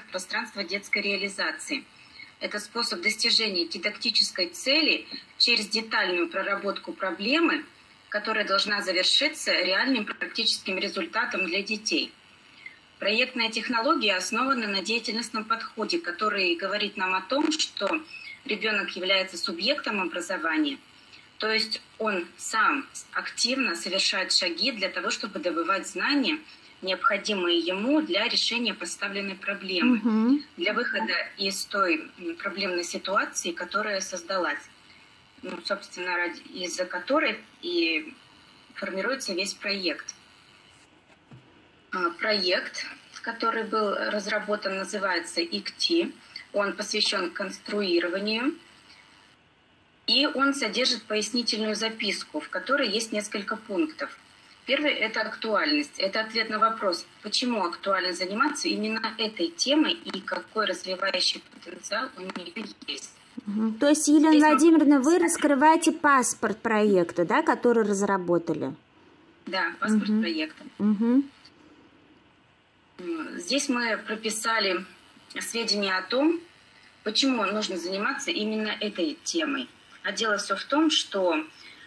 пространство детской реализации. Это способ достижения дидактической цели через детальную проработку проблемы, которая должна завершиться реальным практическим результатом для детей. Проектная технология основана на деятельностном подходе, который говорит нам о том, что ребенок является субъектом образования, то есть он сам активно совершает шаги для того, чтобы добывать знания, необходимые ему для решения поставленной проблемы, для выхода из той проблемной ситуации, которая создалась, собственно, из-за которой и формируется весь проект. Проект, который был разработан, называется ИКТИ. Он посвящен конструированию, и он содержит пояснительную записку, в которой есть несколько пунктов. Первый – это актуальность. Это ответ на вопрос, почему актуально заниматься именно этой темой и какой развивающий потенциал у нее есть. То есть, Елена Владимировна, вы раскрываете паспорт проекта, да, который разработали? Да, паспорт проекта. Здесь мы прописали сведения о том, почему нужно заниматься именно этой темой. А дело все в том, что,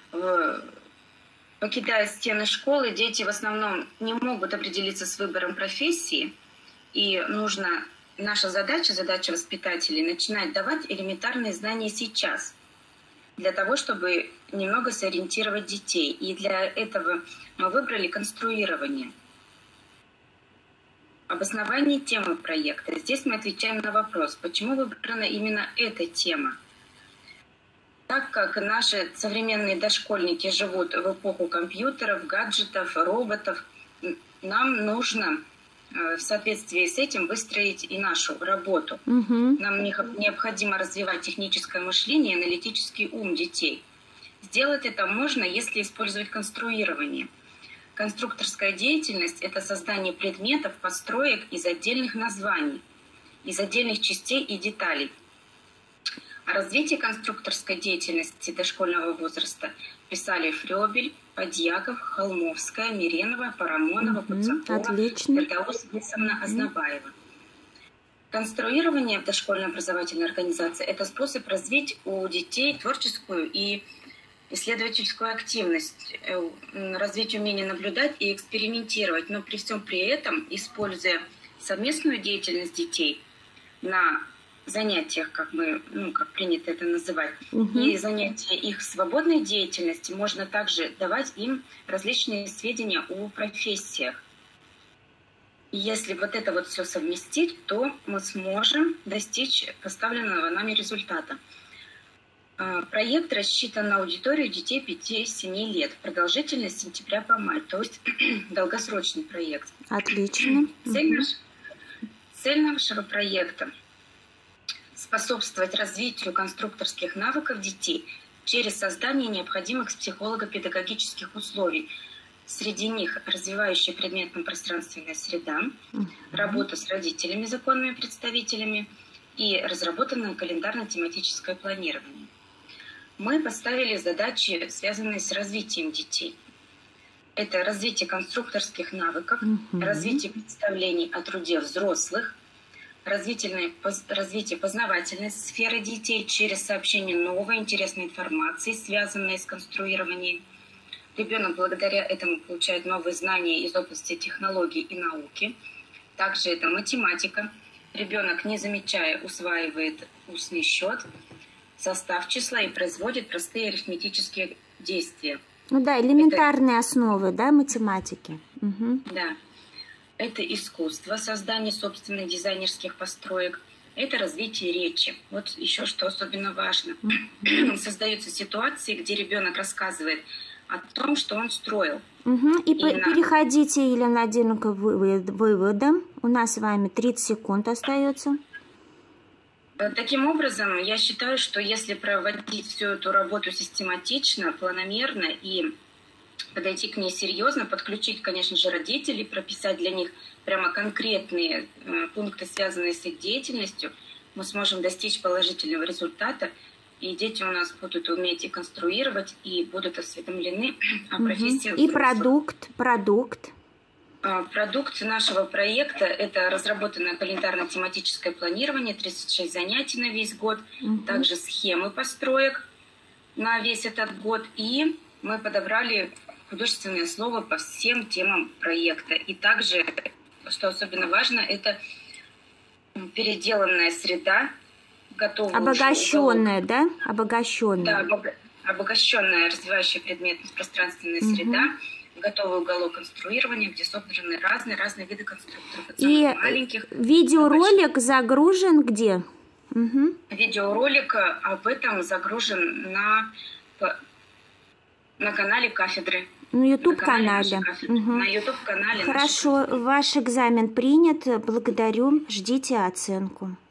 покидая стены школы, дети в основном не могут определиться с выбором профессии, и наша задача воспитателей, начинать давать элементарные знания сейчас, для того, чтобы немного сориентировать детей. И для этого мы выбрали конструирование. Обоснование темы проекта. Здесь мы отвечаем на вопрос, почему выбрана именно эта тема. Так как наши современные дошкольники живут в эпоху компьютеров, гаджетов, роботов, нам нужно в соответствии с этим выстроить и нашу работу. Нам необходимо развивать техническое мышление и аналитический ум детей. Сделать это можно, если использовать конструирование. Конструкторская деятельность – это создание предметов, построек из отдельных названий, из отдельных частей и деталей. О развитии конструкторской деятельности дошкольного возраста писали Фрёбель, Подьяков, Холмовская, Миренова, Парамонова, Куцакова, Фердаус Исамна, Азнабаева. Конструирование в дошкольной образовательной организации – это способ развить у детей творческую и исследовательскую активность, развить умение наблюдать и экспериментировать, но при всем при этом, используя совместную деятельность детей на занятиях, как принято это называть, и занятия их свободной деятельности, можно также давать им различные сведения о профессиях. И если вот это вот все совместить, то мы сможем достичь поставленного нами результата. Проект рассчитан на аудиторию детей 5-7 лет. Продолжительность с сентября по май, то есть долгосрочный проект. Отлично. Цель нашего проекта – способствовать развитию конструкторских навыков детей через создание необходимых психолого-педагогических условий. Среди них развивающая предметно-пространственная среда, работа с родителями, законными представителями и разработанное календарно-тематическое планирование. Мы поставили задачи, связанные с развитием детей. Это развитие конструкторских навыков, развитие представлений о труде взрослых, развитие познавательной сферы детей через сообщение новой интересной информации, связанной с конструированием. Ребенок благодаря этому получает новые знания из области технологий и науки. Также это математика. Ребенок, не замечая, усваивает устный счет, состав числа и производит простые арифметические действия. Элементарные основы, математики. Да. Это искусство, создание собственных дизайнерских построек. Это развитие речи. Вот еще что особенно важно. Создаются ситуации, где ребенок рассказывает о том, что он строил. Переходите, Елена Владимировна, к выводам. У нас с вами 30 секунд остается. Таким образом, я считаю, что если проводить всю эту работу систематично, планомерно и подойти к ней серьезно, подключить, конечно же, родителей, прописать для них прямо конкретные пункты, связанные с их деятельностью, мы сможем достичь положительного результата, и дети у нас будут уметь и конструировать, и будут осведомлены о профессии. И продукт. Продукт нашего проекта – это разработанное календарно-тематическое планирование, 36 занятий на весь год, также схемы построек на весь этот год. И мы подобрали художественное слово по всем темам проекта. И также, что особенно важно, это переделанная среда, готовая. Обогащенная, да? Обогащенная. Да, обогащенная развивающая предметность пространственная среда, готовый уголок конструирования, где собраны разные виды конструкторов. От и маленьких. Видеоролик загружен где? Видеоролик об этом загружен на канале кафедры. На YouTube-канале. На YouTube-канале. Хорошо, ваш экзамен принят. Благодарю. Ждите оценку.